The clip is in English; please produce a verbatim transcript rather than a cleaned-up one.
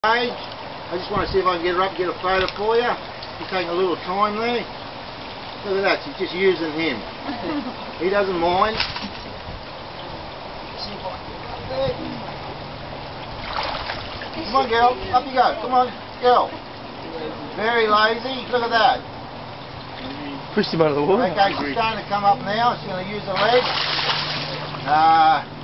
I just want to see if I can get her up and get a photo for you. She's taking a little time there. Look at that, she's just using him. He doesn't mind. Come on, girl, up you go. Come on, girl. Very lazy. Look at that. Pushed him out of the water. Okay, she's starting to come up now. She's going to use her legs. Uh,